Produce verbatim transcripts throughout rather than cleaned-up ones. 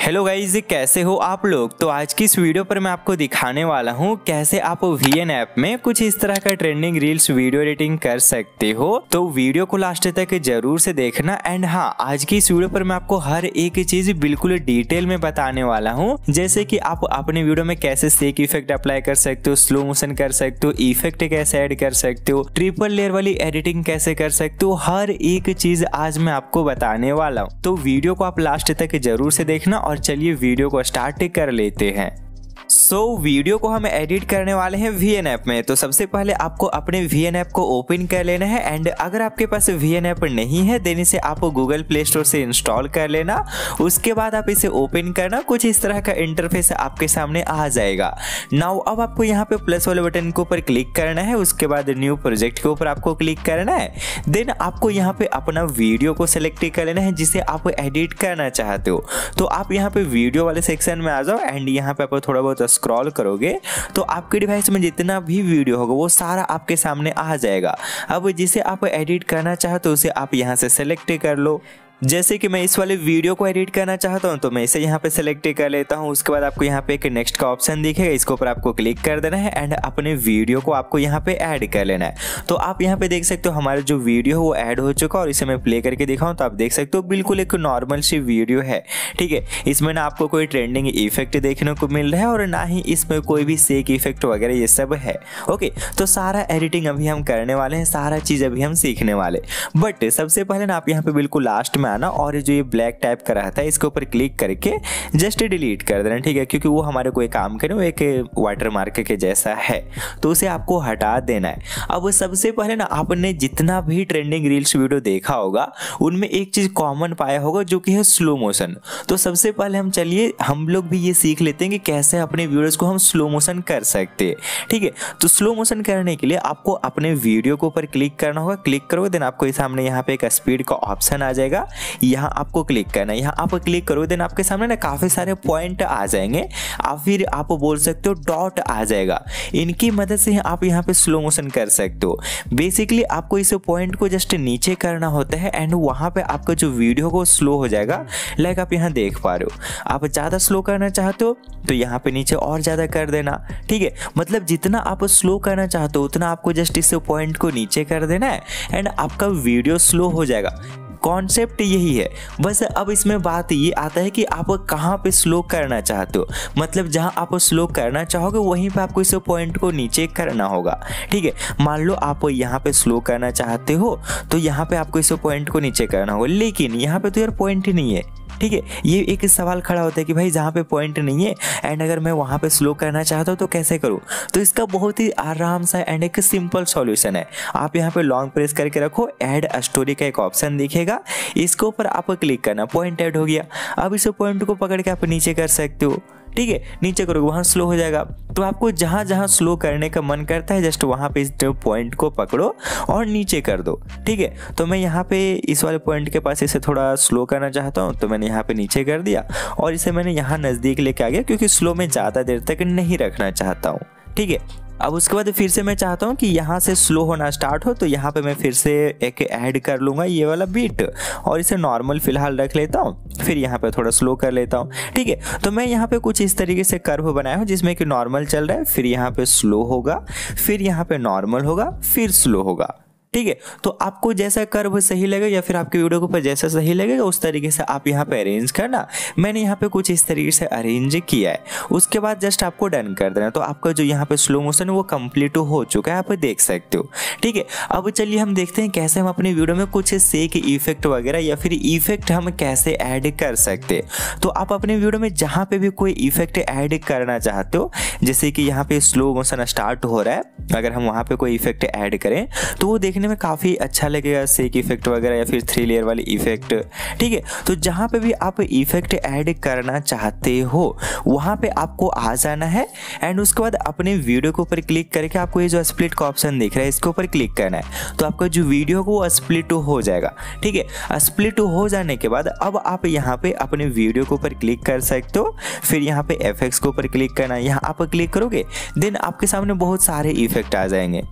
Hello guys, कैसे हो आप लोग। तो आज की इस वीडियो पर मैं आपको दिखाने वाला हूँ कैसे आप वी एन ऐप में कुछ इस तरह का ट्रेंडिंग रील्स वीडियो एडिटिंग कर सकते हो। तो वीडियो को लास्ट तक जरूर से देखना। एंड हाँ, आज की इस वीडियो पर मैं आपको हर एक चीज बिल्कुल डिटेल में बताने वाला हूँ, जैसे कि आप अपने वीडियो में कैसे शेक इफेक्ट अप्लाई कर सकते हो, स्लो मोशन कर सकते हो, इफेक्ट कैसे ऐड कर सकते हो, ट्रिपल लेयर वाली एडिटिंग कैसे कर सकते हो। हर एक चीज आज मैं आपको बताने वाला हूँ, तो वीडियो को आप लास्ट तक जरूर से देखना। और चलिए वीडियो को स्टार्ट कर लेते हैं। सो so, वीडियो को हम एडिट करने वाले हैं वी एन ऐप में। तो सबसे पहले आपको अपने वी एन ऐप को ओपन कर लेना है। एंड अगर आपके पास वी एन ऐप नहीं है देन इसे आप गूगल प्ले स्टोर से इंस्टॉल कर लेना। उसके बाद आप इसे ओपन करना, कुछ इस तरह का इंटरफेस आपके सामने आ जाएगा। नाउ अब आपको यहाँ पे प्लस वाले बटन के ऊपर क्लिक करना है। उसके बाद न्यू प्रोजेक्ट के ऊपर आपको क्लिक करना है। देन आपको यहाँ पे अपना वीडियो को सिलेक्ट कर लेना है जिसे आप एडिट करना चाहते हो। तो आप यहाँ पे वीडियो वाले सेक्शन में आ जाओ। एंड यहाँ पे आप थोड़ा बहुत स्क्रॉल करोगे तो आपके डिवाइस में जितना भी वीडियो होगा वो सारा आपके सामने आ जाएगा। अब जिसे आप एडिट करना चाहते हो उसे आप यहाँ से सेलेक्ट कर लो। जैसे कि मैं इस वाले वीडियो को एडिट करना चाहता हूं तो मैं इसे यहाँ पे सेलेक्ट कर लेता हूं। उसके बाद आपको यहाँ पे एक नेक्स्ट का ऑप्शन दिखेगा, इसके ऊपर आपको क्लिक कर देना है। एंड अपने वीडियो को आपको यहाँ पे ऐड कर लेना है। तो आप यहाँ पे देख सकते हो हमारा जो वीडियो है वो ऐड हो चुका है। और इसे मैं प्ले करके दिखाऊं तो आप देख सकते हो बिल्कुल एक नॉर्मल सी वीडियो है। ठीक है, इसमें ना आपको कोई ट्रेंडिंग इफेक्ट देखने को मिल रहा है और ना ही इसमें कोई भी शेक इफेक्ट वगैरह ये सब है। ओके, तो सारा एडिटिंग अभी हम करने वाले हैं, सारा चीज अभी हम सीखने वाले। बट सबसे पहले ना आप यहाँ पे बिल्कुल लास्ट में आना और जो ये ब्लैक टाइप का रहता है इसके ऊपर क्लिक करके जस्ट डिलीट कर देना। ठीक है, क्योंकि वो हमारे कोई काम करे, वो एक वाटर मार्क के जैसा है, तो उसे आपको हटा देना है। अब सबसे पहले ना आपने जितना भी ट्रेंडिंग रील्स वीडियो देखा होगा उनमें एक चीज कॉमन पाया होगा जो कि है स्लो मोशन। तो सबसे पहले हम चलिए हम लोग भी ये सीख लेते हैं कि कैसे अपने वीडियोस को हम स्लो मोशन कर सकते हैं। ठीक है, तो स्लो मोशन करने के लिए आपको अपने वीडियो के ऊपर क्लिक करना होगा। क्लिक करोगे देन आपको सामने यहाँ पे एक स्पीड का ऑप्शन आ जाएगा, यहाँ आपको क्लिक करना है। यहाँ आप क्लिक करोगे देन आपके सामने ना काफी सारे पॉइंट आ जाएंगे। आप फिर आप बोल सकते हो डॉट आ जाएगा, इनकी मदद से आप यहाँ पे स्लो मोशन कर सकते हो। बेसिकली आपको इस पॉइंट को जस्ट नीचे करना होता है एंड वहां पे आपका जो वीडियो को स्लो हो जाएगा। लाइक आप यहाँ देख पा रहे हो, आप ज्यादा स्लो करना चाहते हो तो यहाँ पे नीचे और ज्यादा कर देना। ठीक है, मतलब जितना आप स्लो करना चाहते हो उतना आपको जस्ट इस पॉइंट को नीचे कर देना है एंड आपका वीडियो स्लो हो जाएगा। कॉन्सेप्ट यही है। बस अब इसमें बात ये आता है कि आप कहाँ पे स्लो करना चाहते हो। मतलब जहाँ आप स्लो करना चाहोगे वहीं पे आपको इस पॉइंट को नीचे करना होगा। ठीक है, मान लो आप यहाँ पे स्लो करना चाहते हो तो यहाँ पे आपको इस पॉइंट को नीचे करना होगा, लेकिन यहाँ पे तो यार पॉइंट ही नहीं है। ठीक है, ये एक सवाल खड़ा होता है कि भाई जहाँ पे पॉइंट नहीं है एंड अगर मैं वहाँ पे स्लो करना चाहता हूँ तो कैसे करूँ। तो इसका बहुत ही आराम सा एंड एक सिंपल सॉल्यूशन है। आप यहाँ पे लॉन्ग प्रेस करके रखो, ऐड स्टोरी का एक ऑप्शन दिखेगा, इसके ऊपर आप क्लिक करना, पॉइंट ऐड हो गया। अब इस पॉइंट को पकड़ के आप नीचे कर सकते हो। ठीक है, नीचे करोगे वहाँ स्लो हो जाएगा। तो आपको जहाँ जहाँ स्लो करने का मन करता है जस्ट वहाँ पे इस पॉइंट को पकड़ो और नीचे कर दो। ठीक है, तो मैं यहाँ पे इस वाले पॉइंट के पास इसे थोड़ा स्लो करना चाहता हूँ तो मैंने यहाँ पे नीचे कर दिया और इसे मैंने यहाँ नज़दीक लेके आ गया क्योंकि स्लो में ज़्यादा देर तक नहीं रखना चाहता हूँ। ठीक है, अब उसके बाद फिर से मैं चाहता हूँ कि यहाँ से स्लो होना स्टार्ट हो तो यहाँ पे मैं फिर से एक ऐड कर लूँगा ये वाला बीट और इसे नॉर्मल फिलहाल रख लेता हूँ, फिर यहाँ पे थोड़ा स्लो कर लेता हूँ। ठीक है, तो मैं यहाँ पे कुछ इस तरीके से कर्व बनाया हूँ जिसमें कि नॉर्मल चल रहा है, फिर यहाँ पे स्लो होगा, फिर यहाँ पे नॉर्मल होगा, फिर स्लो होगा। ठीक है, तो आपको जैसा कर्व सही लगेगा या फिर आपके वीडियो के ऊपर जैसा सही लगेगा उस तरीके से आप यहाँ पे अरेंज करना। मैंने यहाँ पे कुछ इस तरीके से अरेंज किया है। उसके बाद जस्ट आपको डन कर देना। तो आपका जो यहाँ पे स्लो मोशन है वो कंप्लीट हो चुका है, आप देख सकते हो। ठीक है, अब चलिए हम देखते हैं कैसे हम अपनी वीडियो में कुछ शेक इफेक्ट वगैरह या फिर इफेक्ट हम कैसे ऐड कर सकते हैं। तो आप अपने वीडियो में जहाँ पे भी कोई इफेक्ट ऐड करना चाहते हो, जैसे कि यहाँ पे स्लो मोशन स्टार्ट हो रहा है, अगर हम वहाँ पे कोई इफेक्ट ऐड करें तो वो देखने में काफी अच्छा लगेगा, शेक इफेक्ट वगैरह या फिर थ्री लेयर वाली इफेक्ट। ठीक है, तो जहां पे भी आप इफेक्ट ऐड करना चाहते हो वहां पे आपको आ जाना है एंड उसके बाद अपने वीडियो के ऊपर क्लिक करके आपको ये जो स्प्लिट का ऑप्शन दिख रहा है इसके ऊपर क्लिक करना है। तो आपका जो वीडियो को वो स्प्लिट हो जाएगा। ठीक है, स्प्लिट हो जाने के बाद अब आप यहाँ पे अपने वीडियो के ऊपर क्लिक कर सकते हो, फिर यहाँ पे एफएक्स के ऊपर क्लिक करना है। यहाँ आप क्लिक करोगे देन आपके सामने बहुत सारे इफेक्ट आ जाएंगे।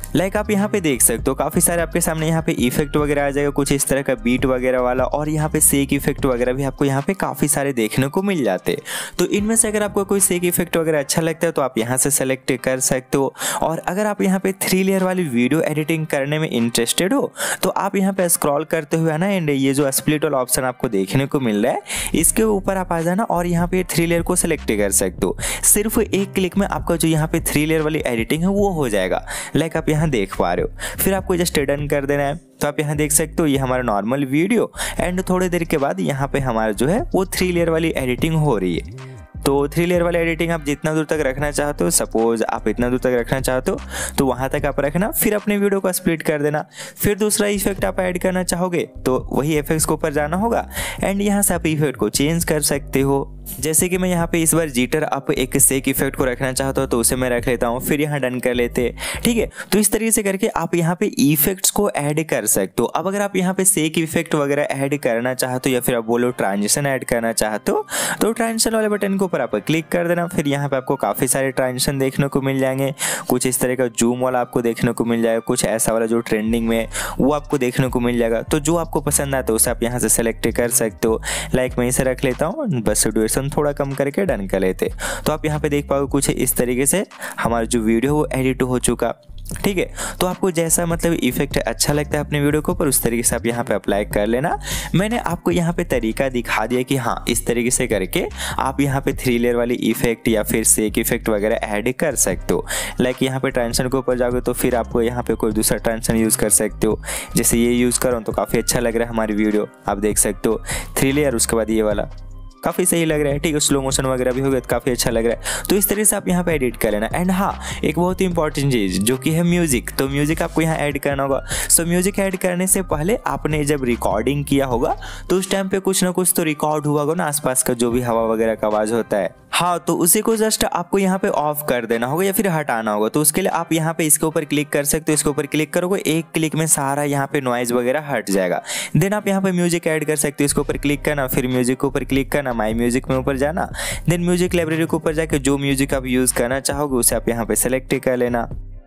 लाइक आप यहाँ पे देख सकते हो काफी सारे आपके सामने यहाँ पे इफेक्ट वगैरह आ जाएगा, कुछ इस तरह का बीट वगैरह वाला, और यहाँ पे सेक इफेक्ट वगैरह भी आपको यहाँ पे काफी सारे देखने को मिल जाते हैं। तो इनमें से अगर आपको कोई सेक इफेक्ट वगैरह अच्छा लगता है तो आप यहाँ से सेलेक्ट कर सकते हो। और अगर आप यहाँ पे थ्री लेयर वाली वीडियो एडिटिंग करने में इंटरेस्टेड हो तो आप यहाँ पे स्क्रॉल करते हुए ना एंड ये जो स्प्लिट वाला ऑप्शन आपको देखने को मिल रहा है इसके ऊपर आप आ जाना और यहाँ पे थ्री लेयर को सिलेक्ट कर सकते हो। सिर्फ एक क्लिक में आपका जो यहाँ पे थ्री लेयर वाली एडिटिंग है वो हो जाएगा, लाइक आप यहाँ देख पा रहे हो। फिर आपको जस्ट डन कर देना है। तो आप यहाँ देख सकते हो ये हमारा नॉर्मल वीडियो एंड थोड़ी देर के बाद यहाँ पे हमारा जो है वो थ्री लेयर वाली एडिटिंग हो रही है। तो थ्री लेयर वाली एडिटिंग आप जितना दूर तक रखना चाहते हो, सपोज आप इतना दूर तक रखना चाहते हो तो वहाँ तक आप रखना, फिर अपने वीडियो को स्प्लिट कर देना। फिर दूसरा इफेक्ट आप ऐड करना चाहोगे तो वही इफेक्ट्स के ऊपर जाना होगा एंड यहाँ से आप इफेक्ट को चेंज कर सकते हो। जैसे कि मैं यहाँ पे इस बार जीटर आप एक सेक इफेक्ट को रखना चाहता हूँ तो उसे मैं रख लेता हूँ, फिर यहाँ डन कर लेते, ठीक है। तो इस तरीके से करके आप यहाँ पे इफेक्ट्स को ऐड कर सकते हो। अब अगर आप यहाँ पे सेक इफेक्ट वगैरह ऐड करना चाहते हो या फिर आप बोलो ट्रांजिशन ऐड करना चाहते हो तो ट्रांजिशन वाले बटन के ऊपर आप क्लिक कर देना। फिर यहाँ पे आपको काफी सारे ट्रांजिशन देखने को मिल जाएंगे, कुछ इस तरह का जूम वाला आपको देखने को मिल जाएगा, कुछ ऐसा वाला जो ट्रेंडिंग में वो आपको देखने को मिल जाएगा। तो जो आपको पसंद आता है उसे आप यहाँ से सेलेक्ट कर सकते हो। लाइक मैं इसे रख लेता हूँ, बस ड्यूरेशन थोड़ा कम करके डन कर लेते। तो आप यहाँ पे देख पाओगे कुछ इस तरीके से हमारा जो वीडियो वो एडिट हो चुका, ठीक है। तो आपको जैसा मतलब इफेक्ट अच्छा लगता है अपने वीडियो के ऊपर उस तरीके से आप यहाँ पे अप्लाई कर लेना। मैंने आपको यहाँ पे तरीका दिखा दिया कि हाँ इस तरीके से करके आप यहाँ पे थ्री लेयर वाली इफेक्ट या फिर सेक इफेक्ट वगैरह ऐड कर सकते हो। लाइक यहाँ पे ट्रांजिशन के ऊपर जाओगे तो फिर आपको यहाँ पे कोई दूसरा ट्रांजिशन यूज़ कर सकते हो। जैसे ये यूज़ करो तो काफ़ी अच्छा लग रहा है हमारी वीडियो, आप देख सकते हो थ्री लेयर, उसके बाद ये वाला काफ़ी सही लग रहा है, ठीक है। स्लो मोशन वगैरह भी हो गया तो काफ़ी अच्छा लग रहा है। तो इस तरीके से आप यहाँ पे एडिट कर लेना। एंड हाँ एक बहुत ही इंपॉर्टेंट चीज़ जो कि है म्यूजिक, तो म्यूजिक आपको यहाँ ऐड करना होगा। सो म्यूजिक ऐड करने से पहले आपने जब रिकॉर्डिंग किया होगा तो उस टाइम पे कुछ ना कुछ तो रिकॉर्ड हुआ होगा ना, आसपास का जो भी हवा वगैरह का आवाज़ होता है, हाँ तो उसी को जस्ट आपको यहाँ पे ऑफ कर देना होगा या फिर हटाना होगा। तो उसके लिए आप यहाँ पे इसके ऊपर क्लिक कर सकते हो, इसके ऊपर क्लिक करोगे एक क्लिक में सारा यहाँ पे नॉइज वगैरह हट जाएगा। देन आप यहाँ पे म्यूजिक ऐड कर सकते हो, इसके ऊपर क्लिक करना, फिर म्यूजिक के ऊपर क्लिक करना, माई म्यूजिक में ऊपर जाना, देन म्यूजिक लाइब्रेरी के ऊपर जाके जो म्यूजिक आप यूज करना चाहोगे उसे आप यहाँ पे सेलेक्ट कर लेना।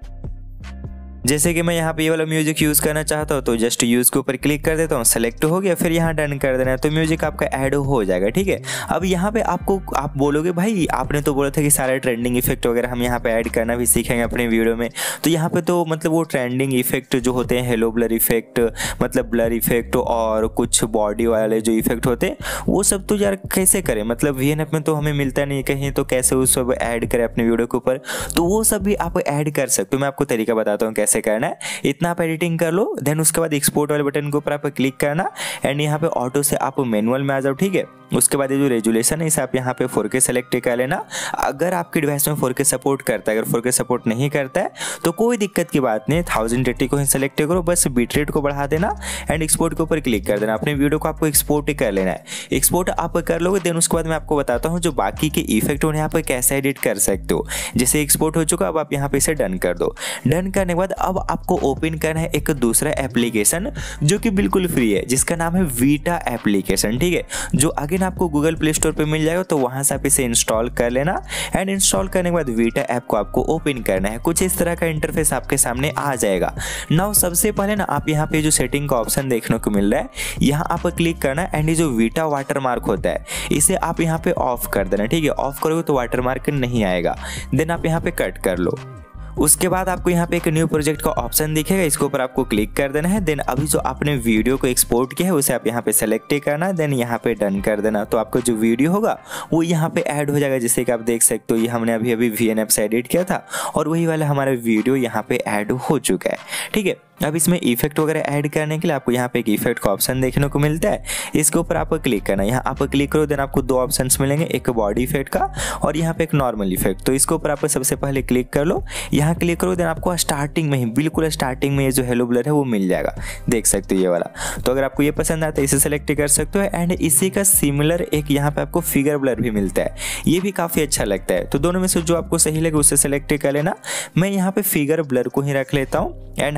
जैसे कि मैं यहाँ पे ये वाला म्यूजिक यूज़ करना चाहता हूँ तो जस्ट यूज़ के ऊपर क्लिक कर देता हूँ, सेलेक्ट हो गया, फिर यहाँ डन कर देना है तो म्यूजिक आपका ऐड हो जाएगा, ठीक है। अब यहाँ पे आपको आप बोलोगे भाई आपने तो बोला था कि सारे ट्रेंडिंग इफेक्ट वगैरह हम यहाँ पे ऐड करना भी सीखेंगे अपने वीडियो में, तो यहाँ पे तो मतलब वो ट्रेंडिंग इफेक्ट जो होते हैं, हेलो ब्लर इफेक्ट मतलब ब्लर इफेक्ट और कुछ बॉडी वाले जो इफेक्ट होते हैं वो सब तो यार कैसे करें, मतलब वी एन ऐप में तो हमें मिलता नहीं कहीं, तो कैसे वो सब ऐड करें अपने वीडियो के ऊपर, तो वो सब भी आप ऐड कर सकते हो। मैं आपको तरीका बताता हूँ कैसे करना है। इतना आप एडिटिंग कर लो, देन उसके बाद एक्सपोर्ट वाले बटन के ऊपर आप क्लिक करना एंड यहाँ पे ऑटो से आप मैनुअल में आ जाओ, ठीक है। उसके बाद ये जो रेजुलेशन है इसे आप यहाँ पे फोर के सेलेक्ट कर लेना। अगर आपके डिवाइस में फोर के सपोर्ट करता है, अगर फोर के सपोर्ट नहीं करता है तो कोई दिक्कत की बात नहीं, थाउजेंड एट्टी को ही सेलेक्ट करो, बस बीट रेट को बढ़ा देना एंड एक्सपोर्ट के ऊपर क्लिक कर देना। अपने वीडियो को आपको एक्सपोर्ट कर लेना है। एक्सपोर्ट आप कर लोगे देन उसके बाद मैं आपको बताता हूँ जो बाकी के इफेक्ट उन्हें आप कैसे एडिट कर सकते हो। जैसे एक्सपोर्ट हो चुका, अब आप यहाँ पे इसे डन कर दो। डन करने के बाद अब आपको ओपन करना है एक दूसरा एप्लीकेशन जो कि बिल्कुल फ्री है, जिसका नाम है वीटा एप्लीकेशन, ठीक है, जो अगेन आपको गूगल प्ले स्टोर पे मिल जाएगा। तो वहां से आप इसे इंस्टॉल कर लेना एंड इंस्टॉल करने के बाद वीटा ऐप को आपको ओपन करना है। कुछ इस तरह का इंटरफेस आपके सामने आ जाएगा। नाउ सबसे पहले ना आप यहाँ पे जो सेटिंग का ऑप्शन देखने को मिल रहा है यहाँ आप क्लिक करना एंड ये जो वीटा वाटर मार्क होता है इसे आप यहाँ पे ऑफ कर देना, ठीक है। ऑफ करोगे तो वाटर मार्क नहीं आएगा। देन आप यहाँ पे कट कर लो। उसके बाद आपको यहाँ पे एक न्यू प्रोजेक्ट का ऑप्शन दिखेगा, इसके ऊपर आपको क्लिक कर देना है। देन अभी जो आपने वीडियो को एक्सपोर्ट किया है उसे आप यहाँ पे सेलेक्ट करना है, देन यहाँ पे डन कर देना। तो आपका जो वीडियो होगा वो यहाँ पे ऐड हो जाएगा। जैसे कि आप देख सकते हो ये हमने अभी अभी वी एन ऐप से एडिट किया था और वही वाला हमारा वीडियो यहाँ पे ऐड हो चुका है, ठीक है। अब इसमें इफेक्ट वगैरह ऐड करने के लिए आपको यहाँ पे एक इफेक्ट का ऑप्शन देखने को मिलता है, इसके ऊपर आप क्लिक करना। यहाँ आप क्लिक करो देन आपको दो ऑप्शंस मिलेंगे, एक बॉडी इफेक्ट का और यहाँ पे एक नॉर्मल इफेक्ट। तो इसके ऊपर आप सबसे पहले क्लिक कर लो। यहाँ क्लिक करो देन आपको स्टार्टिंग में ही बिल्कुल स्टार्टिंग में ये जो हेलो ब्लर है वो मिल जाएगा, देख सकते हो ये वाला। तो अगर आपको ये पसंद आता है इसे सेलेक्ट कर सकते हो एंड इसी का सिमिलर एक यहाँ पे आपको फिगर ब्लर भी मिलता है, ये भी काफ़ी अच्छा लगता है। तो दोनों में से जो आपको सही लगे उसे सेलेक्ट कर लेना। मैं यहाँ पे फिगर ब्लर को ही रख लेता हूँ एंड हाँ इसका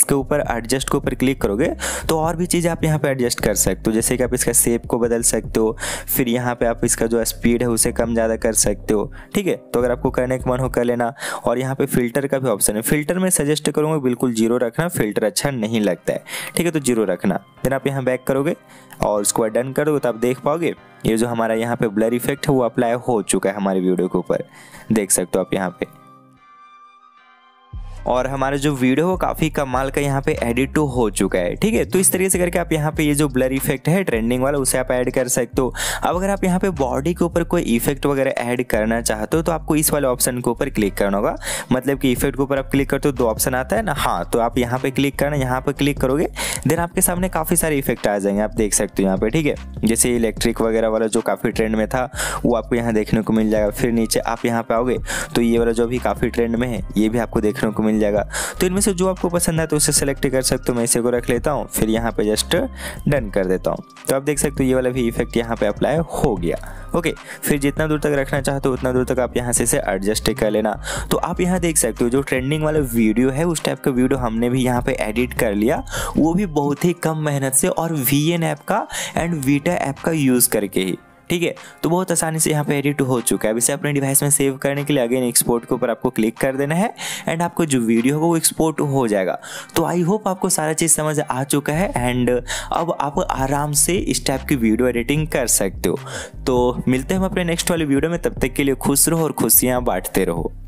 इसके ऊपर एडजस्ट के ऊपर क्लिक करोगे तो और भी चीज़ आप यहाँ पे एडजस्ट कर सकते हो, जैसे कि आप इसका शेप को बदल सकते हो, फिर यहाँ पे आप इसका जो स्पीड है उसे कम ज़्यादा कर सकते हो। ठीक है, तो अगर आपको करने का मन हो कर लेना। और यहाँ पे फिल्टर का भी ऑप्शन है, फिल्टर में सजेस्ट करूँगा बिल्कुल जीरो रखना, फिल्टर अच्छा नहीं लगता है। ठीक है, तो जीरो रखना। देन आप यहाँ बैक करोगे और उसको डन करोगे तो आप देख पाओगे ये जो हमारा यहाँ पे ब्लर इफेक्ट है वो अप्लाई हो चुका है हमारे वीडियो के ऊपर, देख सकते हो आप यहाँ पे। और हमारा जो वीडियो हो काफ़ी कमाल का यहाँ पे एडिट तो हो चुका है। ठीक है, तो इस तरीके से करके आप यहाँ पे ये जो ब्लर इफेक्ट है ट्रेंडिंग वाला उसे आप ऐड कर सकते हो। अब अगर आप यहाँ पे बॉडी के ऊपर कोई इफेक्ट वगैरह ऐड करना चाहते हो तो आपको इस वाले ऑप्शन के ऊपर क्लिक करना होगा। मतलब कि इफेक्ट के ऊपर आप क्लिक करते हो दो ऑप्शन आता है ना, हाँ, तो आप यहाँ पे क्लिक करना, यहाँ पे क्लिक करोगे देन आपके सामने काफ़ी सारे इफेक्ट आ जाएंगे, आप देख सकते हो यहाँ पे। ठीक है, जैसे इलेक्ट्रिक वगैरह वाला जो काफ़ी ट्रेंड में था वो आपको यहाँ देखने को मिल जाएगा। फिर नीचे आप यहाँ पे आओगे तो ये वाला जो भी काफ़ी ट्रेंड में है ये भी आपको देखने को मिल जाएगा। तो इनमें से जो आपको पसंद है तो उसे सेलेक्ट कर सकते हो। मैं इसे को रख लेता हूँ, फिर यहाँ पे जस्ट डन कर देता हूँ। तो आप देख सकते हो ये वाला भी इफेक्ट यहाँ पे अप्लाई हो गया। ओके, फिर जितना दूर तक रखना चाहते हो उतना दूर तक आप यहाँ से इसे एडजस्ट कर लेना। तो आप यहाँ देख सकते हो जो ट्रेंडिंग वाला वीडियो है उस टाइप का वीडियो हमने भी यहाँ पे एडिट कर लिया, वो भी बहुत ही कम मेहनत से और वी एन ऐप का एंड वीटा ऐप का यूज़ करके ही। ठीक है, तो बहुत आसानी से यहाँ पे एडिट हो चुका है। अब इसे अपने डिवाइस में सेव करने के लिए अगेन एक्सपोर्ट के ऊपर आपको क्लिक कर देना है एंड आपको जो वीडियो होगा वो एक्सपोर्ट हो जाएगा। तो आई होप आपको सारा चीज़ समझ आ चुका है एंड अब आप आराम से इस टाइप की वीडियो एडिटिंग कर सकते हो। तो मिलते हैं हम अपने नेक्स्ट वाले वीडियो में, तब तक के लिए खुश रहो और खुशियाँ बांटते रहो।